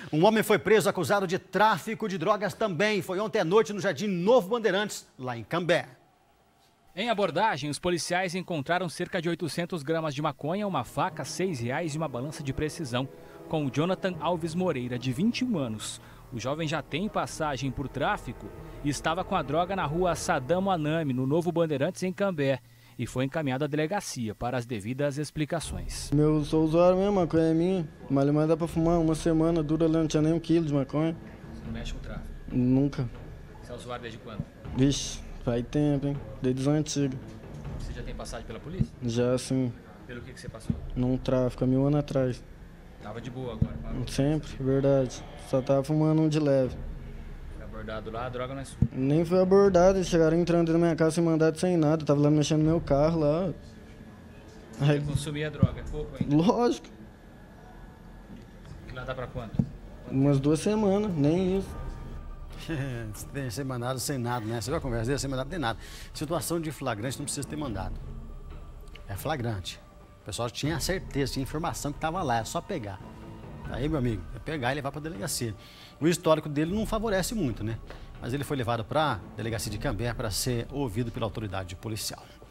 Um homem foi preso acusado de tráfico de drogas também. Foi ontem à noite no Jardim Novo Bandeirantes, lá em Cambé. Em abordagem, os policiais encontraram cerca de 800 gramas de maconha, uma faca, R$6 e uma balança de precisão. Com o Jonathan Alves Moreira, de 21 anos. O jovem já tem passagem por tráfico e estava com a droga na rua Saddam Anami, no Novo Bandeirantes, em Cambé. E foi encaminhado à delegacia para as devidas explicações. Eu sou usuário mesmo, a maconha é minha. Mas dá pra fumar uma semana, dura lá, não tinha nem 1 quilo de maconha. Você não mexe com tráfico? Nunca. Você é usuário desde quando? Vixe, faz tempo, hein? Desde os antigos. Você já tem passagem pela polícia? Já, sim. Pelo que você passou? Num tráfico, há 1000 anos atrás. Tava de boa agora? Parou. Sempre, verdade. Só tava fumando um de leve. Foi abordado lá, a droga não é sua? Nem foi abordado, eles chegaram entrando na minha casa sem mandado, sem nada. Tava lá mexendo no meu carro lá. Você consumia droga, é pouco ainda? Lógico. E lá dá pra quanto? Umas 2 semanas, nem isso. Sem mandado, sem nada, né? Você viu a conversa dele? Sem mandado, nem nada. Situação de flagrante não precisa ter mandado. É flagrante. O pessoal tinha certeza, tinha informação que estava lá, é só pegar. Aí, meu amigo, é pegar e levar para a delegacia. O histórico dele não favorece muito, né? Mas ele foi levado para a delegacia de Cambé para ser ouvido pela autoridade policial.